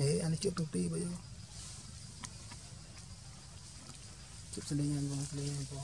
anh chụp công ty bây giờ chụp sân đi ngang qua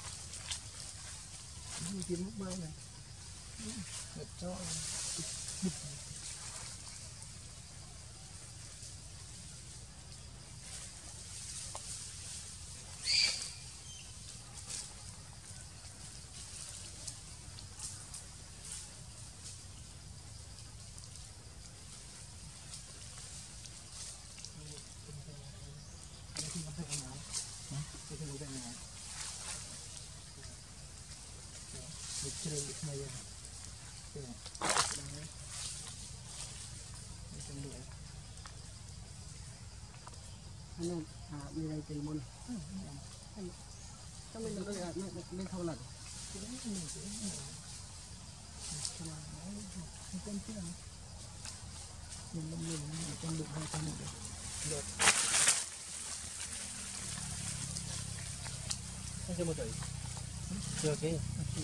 nó kiếm mất bao này để cho anh đi đây tìm môn trong mình được lên thâu lần mình trong đụng hai con được không cho một tuổi chưa kì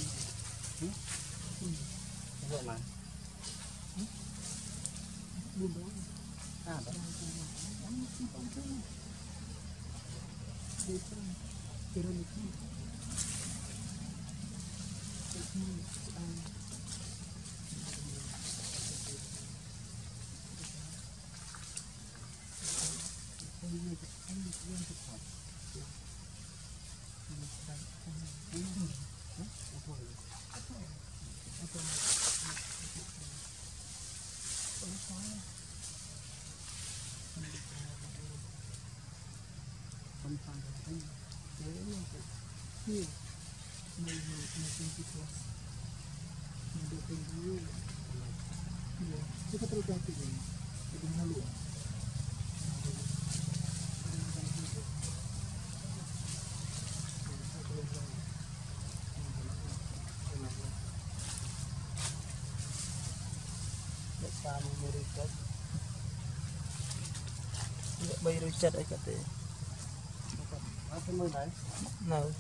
vợ mà buồn đó đó bay rồi chặt ấy cả thế nào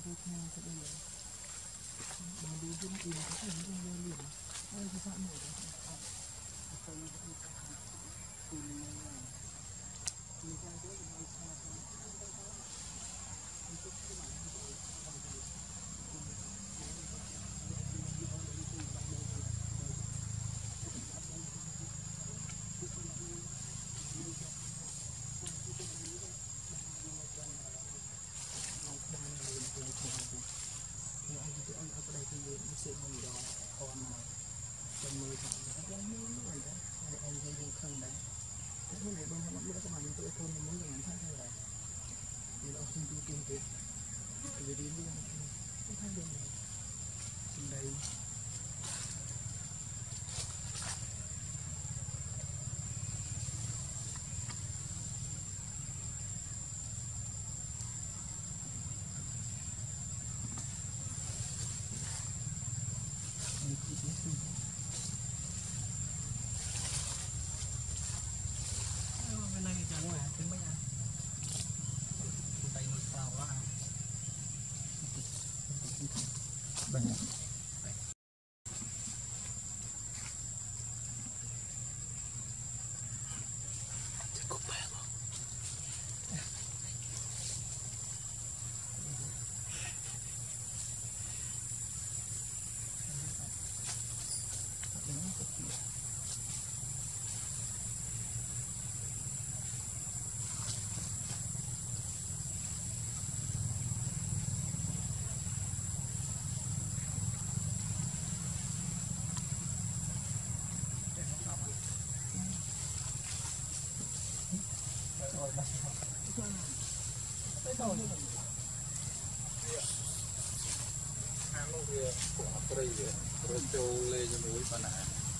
rồi trâu lên cho núi bà nà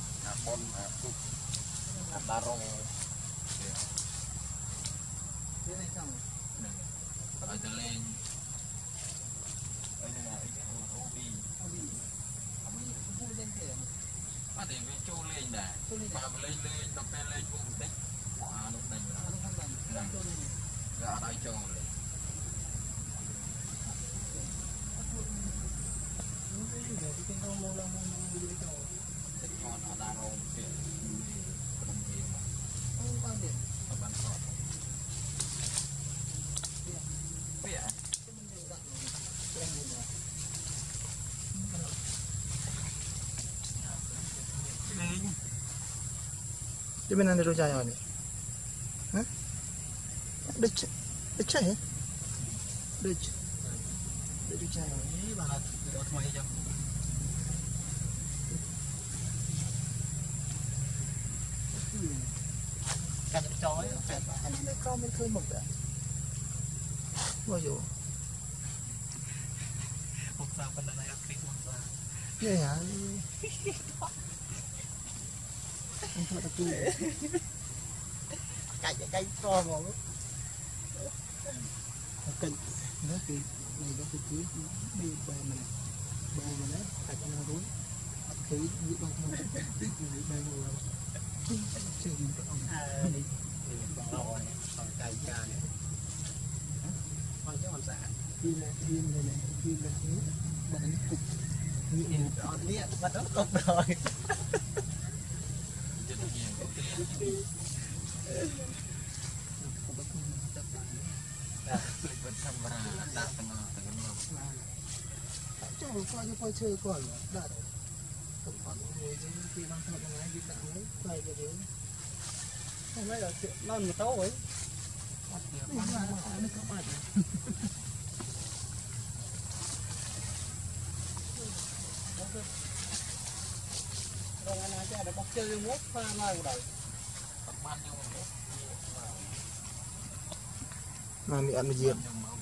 con cục đá rong cái này xong ở từ lên đây là obi mà để với trâu lên đã mà lên đập lên cũng đấy quả nó đánh ra đây cho Di mana ada rujaya ni? Hah? Decah ya? Decah rujaya ni banget udah mau hijau cắt chói anh ấy con mới khơi một đã bao giờ một sao bên này ăn một sao vậy hả anh thôi tập trung cái to mà cần nó thì này đó thì cứ đi bè mình đấy tại cho nó rối khí như bao nhiêu người bè người chơi những cái ông đi còn rồi còn cày ca này còn chứ còn xả phim này phim là thứ mà nó cục nhìn rõ liệt và nó cục rồi cháu coi chơi còn đã không còn ngồi dưới khi mang theo con gái đi đạo ấy quay cái đấy không phải là non một tấu ấy nó có bạch rồi anh nói cho để bóc chơi mốt pha mai rồi mà mẹ ăn gì